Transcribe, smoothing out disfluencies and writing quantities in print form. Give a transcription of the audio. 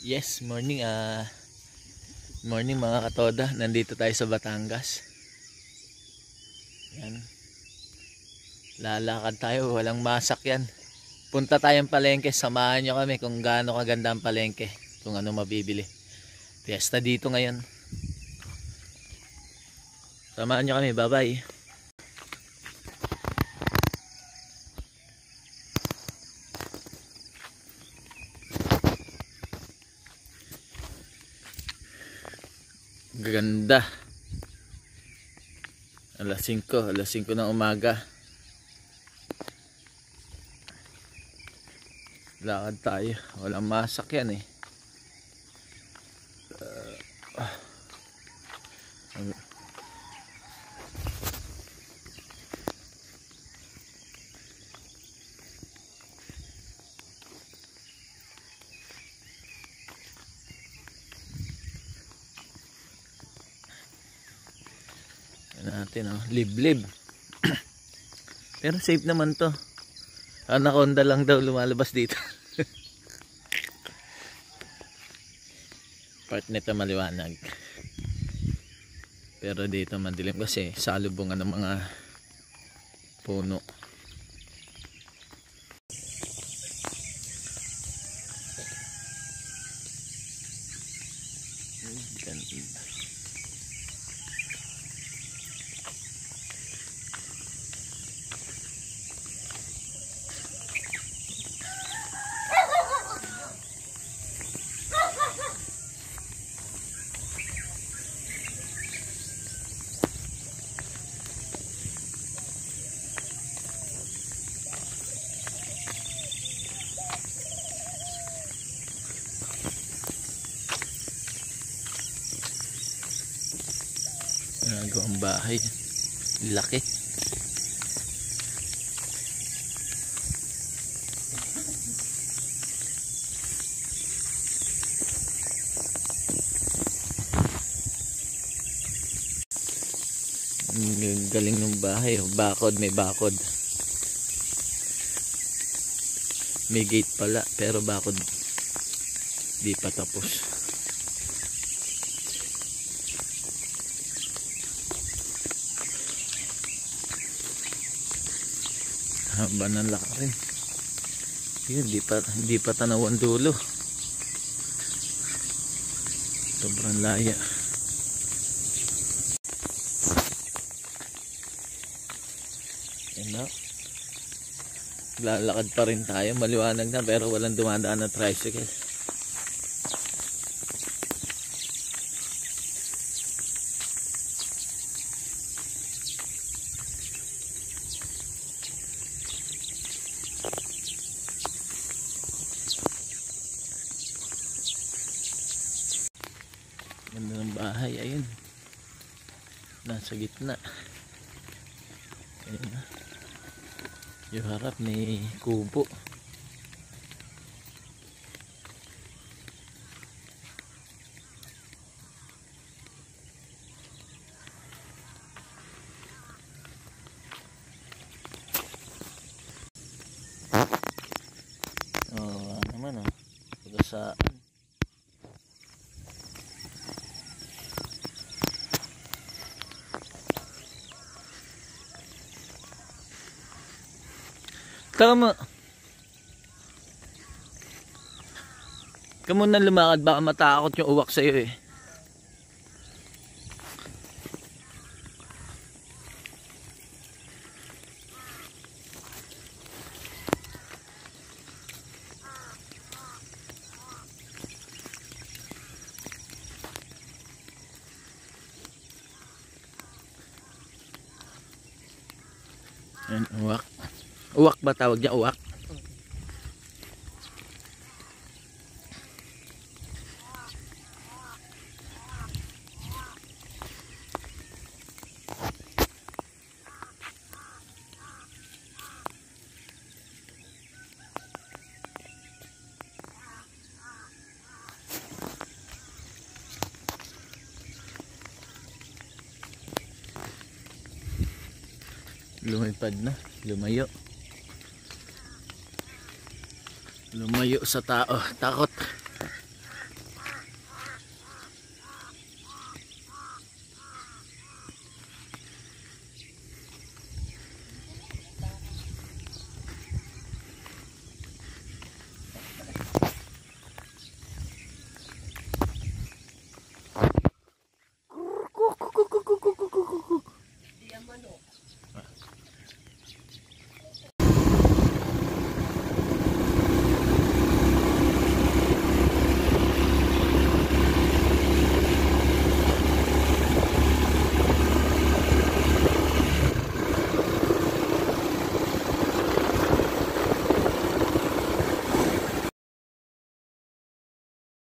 Yes, morning morning mga katoda. Nandito tayo sa Batangas. Yan. Lalakad tayo, walang masakyan. Punta tayong palengke, samahan nyo kami kung gaano kaganda ang palengke, kung ano mabibili. Fiesta dito ngayon. Samahan nyo kami, bye-bye. Ganda. Alas 5 ng umaga. Lakad tayo, walang masakyan eh. Natin liblib. Pero safe naman to. Anaconda lang daw lumalabas dito. Part nito maliwanag, pero dito madilim kasi salubungan ng mga puno. Ganda. Nagawang bahay, laki. Galing ng bahay, bakod, may bakod. May gate pala pero bakod di pa tapos. Haba ng lakarin. Yun, di pa tanawan dulo. Sobrang laya. Yan na. Lalakad pa rin tayo. Maliwanag na pero walang dumadaan na tricycle. Ganda ng bahay, ayun. Nasa gitna. Ayun na. Yung harap may kubo. Ano naman pagasaan. Tama. Kamu na lumakad, baka matakot yung uwak sa'yo eh. Yan, uwak. Uwak ba tawag niya? Uwak? Lumipad na, lumayo. Lumayo sa tao, takot.